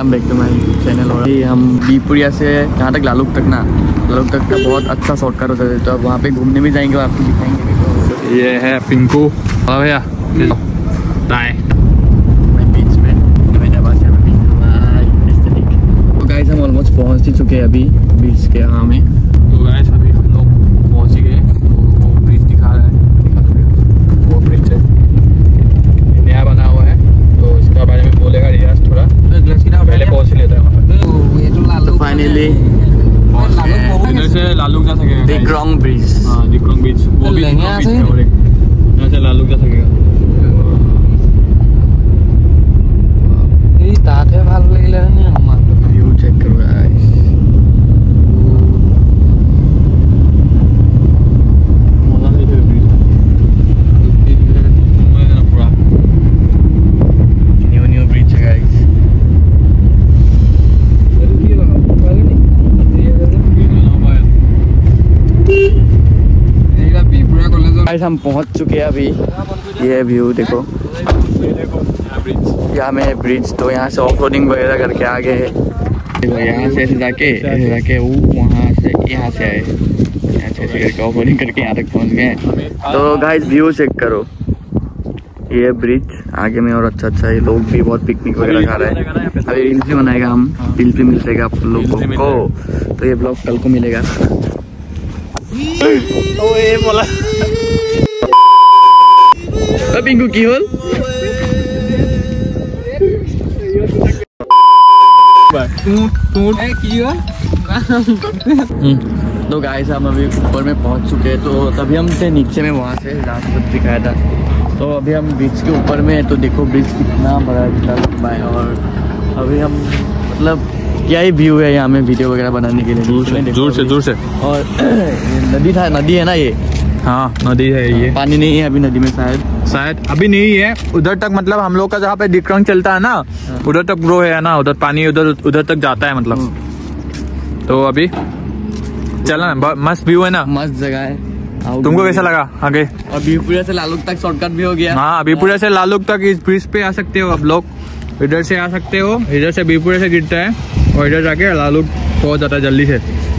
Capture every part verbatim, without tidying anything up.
Welcome back to my YouTube channel. और हम बीपुरिया से जहाँ तक लालुक तक ना लालुक तक का बहुत अच्छा शॉर्टकट होता है, तो अब वहाँ पे घूमने भी जाएंगे और आपको दिखाएंगे। ये है पिंकू भैया बाय। तो गाइस हम ऑलमोस्ट पहुँच ही चुके हैं अभी बीच के यहाँ में। तो गाइस अभी हम लोग पहुँच ही गए। तो वो ब्रिज दिखा रहा है, वो ब्रिज है नया बना हुआ है, तो इसका बारे में बोलेगा रियाज थोड़ा। पहले पहुँच ही लेता है वहाँ पर। तो फाइनली इधर से लालुक जा सकेगा डिक्रोंग ब्रिज। हाँ डिक्रोंग ब्रिज, वो भी यहाँ से लालुक जा सकेगा। व्यू चेक करो गाइस, न्यू न्यू ब्रिज है गाइस। गाइस हम पहुंच चुके हैं अभी। ये व्यू देखो, यहाँ में ब्रिज। तो यहाँ से ऑफ रोडिंग वगैरह करके आ गए हैं। देखो यहाँ से ऐसे जाके ऐसे जाके वो वहाँ से यहाँ से आए, यहाँ से ऐसे करके ऑफ रोडिंग करके यहाँ तक पहुँच गए। तो गाइस व्यू चेक करो, ये ब्रिज आगे में और अच्छा अच्छा है। लोग भी बहुत पिकनिक वगैरह खा रहे हैं। अभी रील्स भी बनाएगा, हम रील्स भी मिलेगा आप लोगों को। तो ये ब्लॉग कल को मिलेगा। ओ ये बोला पिंकू की होल। तो गाइस हम अभी ऊपर में पहुंच चुके हैं। तो तभी हम थे नीचे में, वहाँ से रास्ता दिखाया था। तो अभी हम ब्रिज के ऊपर में है। तो देखो ब्रिज कितना बड़ा कितना लंबा है। और अभी हम मतलब क्या ही व्यू है यहाँ में वीडियो वगैरह बनाने के लिए। दूर से दूर से दूर से और नदी था, नदी है ना ये। हाँ नदी है ये। पानी नहीं है अभी नदी में, शायद शायद अभी नहीं है। उधर तक मतलब हम लोग का जहाँ पे डिक्रोंग चलता है ना, उधर तक ग्रो है ना, उधर पानी उधर उधर तक जाता है मतलब। तो अभी चला ना, मस्त व्यू है ना, मस्त जगह है। तुमको कैसा लगा आगे? और बीपुरिया से लालुक तक शॉर्टकट भी हो गया। हाँ बीपुरिया से लालुक तक इस ब्रिज पे आ सकते हो आप लोग। इधर से आ सकते हो, इधर से बीपुरिया से गिरता है और इधर जाके लालुक पहुंच जाता है जल्दी से।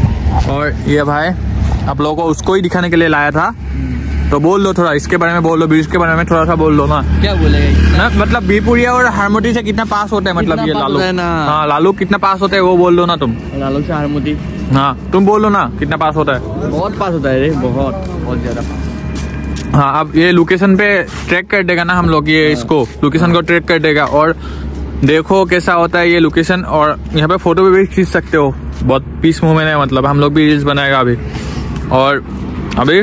और ये भाई आप लोगों को उसको ही दिखाने के लिए लाया था। तो बोल दो थोड़ा इसके बारे में, बोल दो ब्रिज के बारे में थोड़ा सा बोल दो ना। क्या बोलेगा ना, मतलब बीपुरिया और हारमोती से कितना पास होता है, मतलब ये लालुक। हाँ लालुक कितना पास होता है वो बोल दो ना तुम। लालुक से हारमोती, हाँ तुम बोल दो ना कितना पास होता है। बहुत पास होता है रे, बहुत बहुत ज्यादा। हाँ अब ये लोकेशन पे ट्रैक कर देगा ना हम लोग, ये इसको लोकेशन को ट्रैक कर देगा। और देखो कैसा होता है ये लोकेशन। और यहाँ पे फोटो भी खींच सकते हो, बहुत पीस मूवमेंट है। मतलब हम लोग भी रील्स बनाएगा अभी। और अभी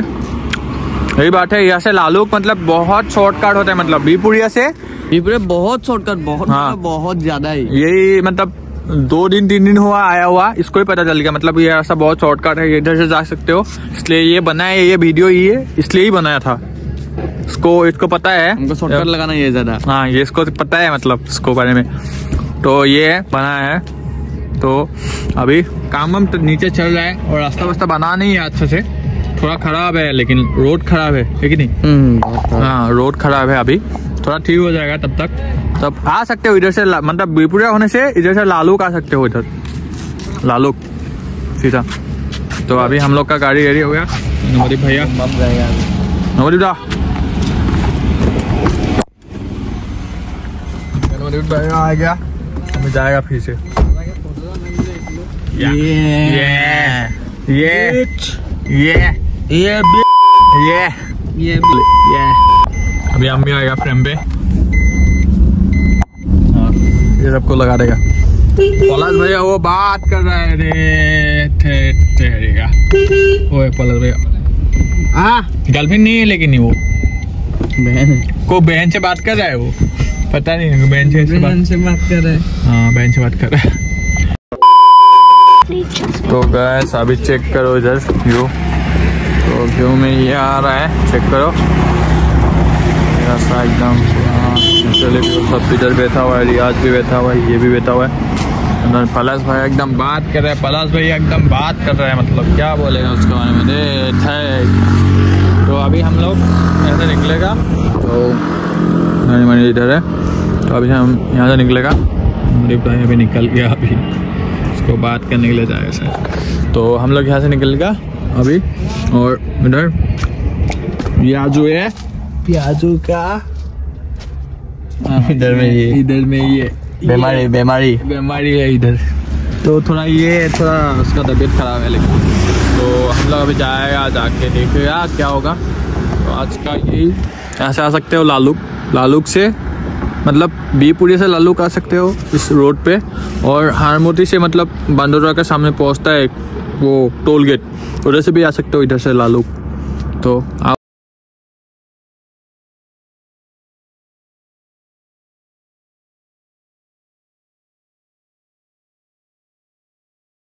यही बात है, यहाँ से लालुक मतलब बहुत शॉर्टकट होता है। मतलब बीपुरिया से बीपुरिया बहुत शॉर्टकट, बहुत हाँ, बहुत ज्यादा ही। यही मतलब दो दिन तीन दिन हुआ आया हुआ, इसको ही पता चल गया। मतलब ये ऐसा बहुत शॉर्टकट है, इधर से जा सकते हो। इसलिए ये बनाया, ये वीडियो ये इसलिए ही बनाया था। इसको इसको पता है हमको शॉर्टकट लगाना ये ज्यादा। हाँ ये इसको पता है मतलब इसको बारे में। तो ये बनाया है। तो अभी काम हम तो नीचे चल रहा है और रास्ता वास्ता बना नहीं है अच्छे से, थोड़ा खराब है। लेकिन रोड खराब है, है कि नहीं? हाँ रोड खराब है, अभी थोड़ा ठीक हो जाएगा तब तक। तब आ सकते हो इधर से, मतलब बीपुरिया होने से इधर से लालुक आ सकते हो, इधर लालुक सीधा। तो अभी हम लोग का गाड़ी रेडी हो गया। नवदीप भैया नवदीप दा नवदीप भैया आ गया, हमें जाएगा फिर से। ये ये ये ये ये ये ये अभी हम भी आएगा फ्रेम पे, ये सबको लगा देगा। पलाश भैया वो बात कर रहा है रे, ठहरेगा वो है पलाश भैया। हाँ गर्लफ्रेंड नहीं है लेकिन वो बहन है, को बहन से बात कर रहा है वो, पता नहीं बहन से बहन से बात कर रहा है। हाँ बहन से बात कर रहा है। तो गाइस अभी चेक करो इधर व्यू। तो व्यू में ये आ रहा है, चेक करो रास्ता एकदम। चले सब इधर बैठा हुआ है, रियाज भी बैठा हुआ है, ये भी बैठा हुआ है। पलाश भाई एकदम बात कर रहा है, पलाश भाई एकदम बात कर रहा है, मतलब क्या बोलेगा उसके बारे में दे। तो अभी हम लोग ऐसे निकलेगा, तो गाड़ी माड़ी इधर है, तो अभी हम यहाँ से निकलेगा संदीप भाई अभी निकल गया, अभी उसको बात करने के लिए जाएगा सर। तो हम लोग यहाँ से निकल गया अभी, और इधर प्याजू है, प्याजू का इधर में ये इधर में ये बीमारी बीमारी बीमारी है इधर। तो थोड़ा ये थोड़ा उसका तबीयत खराब है, लेकिन तो हम लोग अभी जाएगा, जाके देखेगा क्या होगा। तो आज का यही, यहाँ से आ सकते हो लालूक, लालूक से मतलब बीपुरी से लालूक आ सकते हो इस रोड पे, और हारमोती से मतलब बांदोरा के सामने पहुँचता है वो टोल गेट, उधर से भी आ सकते हो इधर से लालूक। तो आप